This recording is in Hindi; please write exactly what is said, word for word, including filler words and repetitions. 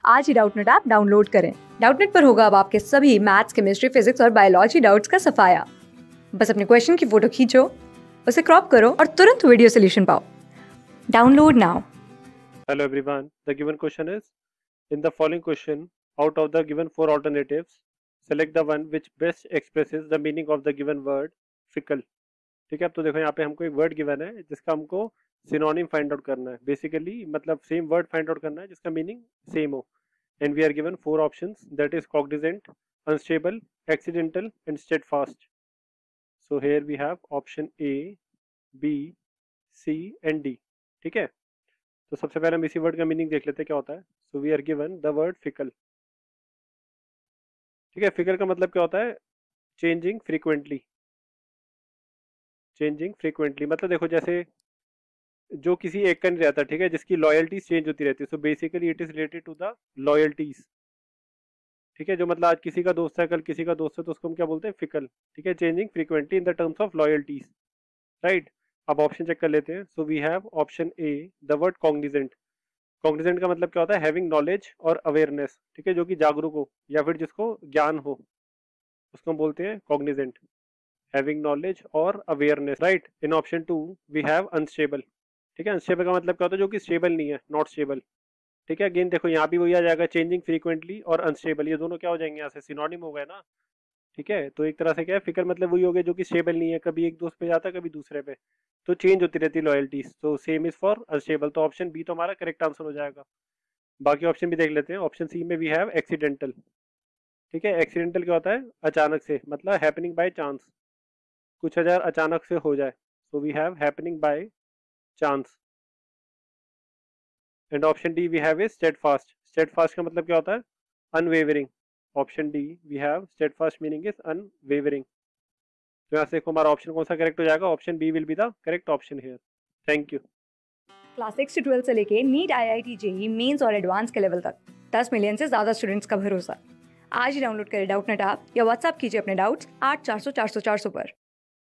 आज ही डाउटनेट ऐप डाउनलोड करें। डाउटनेट पर होगा अब आपके सभी मैथ्स, केमिस्ट्री, फिजिक्स और बायोलॉजी डाउट्स का सफाया। बस अपने क्वेश्चन की फोटो खींचो, उसे क्रॉप करो और तुरंत वीडियो सॉल्यूशन पाओ। Download now. Hello everyone. The given question is, in the following question, out of the given four alternatives, select the one which best expresses the meaning of the given word fickle. ठीक है, अब तो देखो यहाँ पे हमको एक वर्ड गिवन है जिसका हमको सिनोनिम फाइंड आउट करना है। बेसिकली मतलब सेम वर्ड फाइंड आउट करना है जिसका मीनिंग सेम हो। And we are given four options, that is cognizant, unstable, accidental and steadfast. So here we have option A, B, C and D. ठीक है, तो सबसे पहले हम इसी वर्ड का मीनिंग देख लेते हैं क्या होता है। So we are given the word fickle. ठीक है, फिकल का मतलब क्या होता है? Changing frequently. चेंजिंग फ्रीक्वेंटली मतलब देखो जैसे जो किसी एक का नहीं रहता, ठीक है, जिसकी लॉयल्टीज चेंज होती रहती है। So basically it is related to the loyalties. ठीक है, जो मतलब आज किसी का दोस्त है, कल किसी का दोस्त है, तो उसको हम क्या बोलते हैं? फिकल। ठीक है, changing frequently in the terms of loyalties. Right, अब ऑप्शन चेक कर लेते हैं। So we have option A, the word cognizant. Cognizant का मतलब क्या होता है? हैविंग नॉलेज और अवेयरनेस। ठीक है, जो कि जागरूक हो या फिर जिसको ज्ञान हो, उसको हम बोलते हैं कॉग्निजेंट। हैविंग नॉलेज और awareness. Right, in option two we have unstable. ठीक है, अनस्टेबल का मतलब क्या होता है? जो कि स्टेबल नहीं है, नॉट स्टेबल। ठीक है, अगेन देखो यहाँ भी वही आ जाएगा, चेंजिंग फ्रीक्वेंटली और अनस्टेबल, ये दोनों क्या हो जाएंगे यहाँ से? सिनोनिम हो गए ना। ठीक है, तो एक तरह से क्या है, फिकर मतलब वही हो गया जो कि स्टेबल नहीं है, कभी एक दोस्त पे जाता है कभी दूसरे पे, तो चेंज होती रहती है लॉयल्टीज। तो सेम इज फॉर अनस्टेबल, तो ऑप्शन बी तो हमारा करेक्ट आंसर हो जाएगा। बाकी ऑप्शन भी देख लेते हैं। ऑप्शन सी में वी हैव एक्सीडेंटल। ठीक है, एक्सीडेंटल क्या होता है? अचानक से, मतलब हैपनिंग बाय चांस, कुछ हजार अचानक से हो जाए। So we have happening by chance. And option D we have is steadfast. Steadfast का मतलब क्या होता है? Unwavering. Option D we have steadfast meaning is unwavering. तो यहाँ से देखो हमारा ऑप्शन कौन सा करेक्ट हो जाएगा? Option B will be the correct option here. Thank you. Class six से ट्वेल्थ से लेके NEET, I I T, JEE Mains और एडवांस के लेवल तक दस मिलियन से ज्यादा स्टूडेंट्स का भरोसा। आज ही डाउनलोड करें डाउटनेट ऐप या व्हाट्सएप कीजिए अपने डाउट्स आठ चार सौ चार सौ चार सौ पर।